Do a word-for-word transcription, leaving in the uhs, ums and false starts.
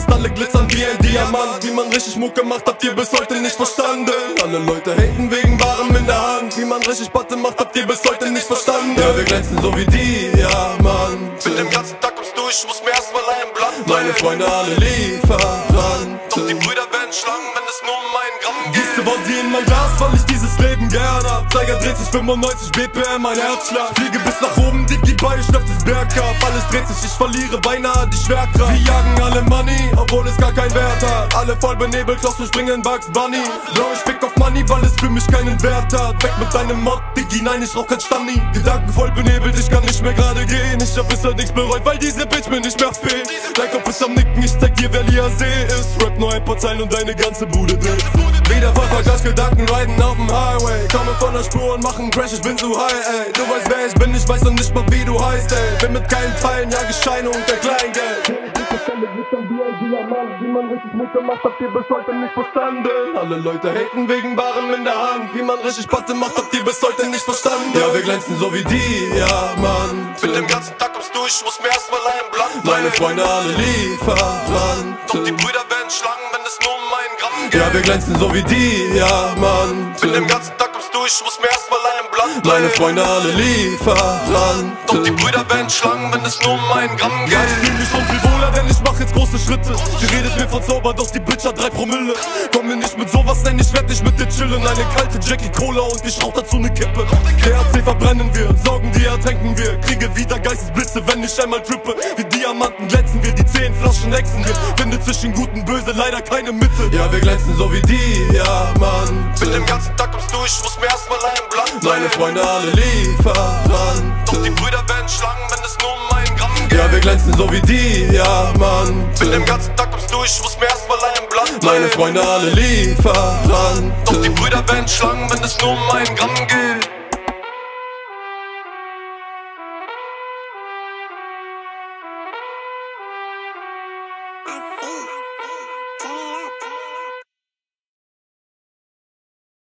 fast alle glitzern wie ein Diamant. Wie man richtig Mucke macht, habt ihr bis heute nicht verstanden. Alle Leute haten wegen Barem in der Hand. Wie man richtig Patte macht, habt ihr bis heute nicht verstanden. Ja, wir glänzen so wie die, ja Mann. Bin den ganzen Tag ums Durch, muss mir erstmal ein Blatt. Meine Freunde alle Lieferanten. Doch die Brüder werden Schlangen, wenn es nur um einen Gramm geht. Gieße Body in mein Glas, weil ich dieses Leben gern hab. Zeiger dreht sich fünfundneunzig B P M, mein Herzschlag. Fliege bis nach oben, dick die Beine, schnappt das Berg ab. Alles dreht sich, ich verliere beinahe die Schwerkraft. Wir jagen alle Money, obwohl es gar keinen Wert hat. Alle voll benebelt, Klaus, wir springen Bugs Bunny. Bro, ich fick auf Money, weil es für mich keinen Wert hat. Weg mit deinem Mod, Diggi, nein, ich rauch kein Stani. Gedanken voll benebelt, ich kann nicht mehr gerade gehen. Ich hab bisher nichts bereut, weil diese Bitch mir nicht mehr fehlt. Dein Kopf ist am Nicken, ich zeig dir, wer Lia See ist. Rap nur ein paar Zeilen und deine ganze Bude dreht. Wieder voll vergasst, Gedanken riden auf dem Highway. Komme von der Spur und mach einen Crash, ich bin zu high, ey. Du weißt, wer ich bin, ich weiß noch nicht mal, wie du heißt, ey. Bin mit geilen Teilen, jag Scheine und der Kleingeld. Wie man richtig Mucke macht, habt ihr bis heute nicht verstanden. Alle Leute haten wegen Barem in der Hand. Wie man richtig Patte macht, habt ihr bis heute nicht verstanden. Ja, wir glänzen so wie die, ja Mann. Bin den ganzen Tag ums Durch, muss mir erstmal ein Blatt. Meine Freunde alle Lieferanten. Doch die Brüder werden Schlangen, wenn es nur um einen Gramm geht. Ja, wir glänzen so wie die, ja Mann. Bin den ganzen Tag ums Durch, muss mir erstmal ein Blatt. Meine Freunde alle Lieferanten. Doch die Brüder werden Schlangen, wenn es nur um einen Gramm geht. Ja, ich fühl mich schon viel wohler, denn ich mach jetzt große Schritte. Die redet mir von Zauber, doch die Bitch hat drei Promille. Komm mir nicht mit sowas, nein, ich werd nicht mit dir chillen. Eine kalte Jackie Cola und ich rauch dazu ne Kippe. T H C verbrennen wir, Sorgen, die ertränken wir. Kriege wieder Geistesblitze, wenn ich einmal trippe. Wie Diamanten glänzen wir, die zehn Flaschen hexen wir. Finde zwischen Gut und Böse leider keine Mitte. Ja, wir glänzen so wie die, ja Mann. Bin den ganzen Tag ums Durch, muss mir erstmal ein Blatt. Meine Freunde alle Lieferanten. Doch die Brüder werden Schlangen, wenn es nur um einen Gramm geht. Ja, wir glänzen so wie die, ja Mann. Bin den ganzen Tag ums Durch, muss mir erstmal ein Blatt. Meine Freunde alle Lieferanten. Doch die Brüder werden Schlangen, wenn es nur um einen Gramm geht.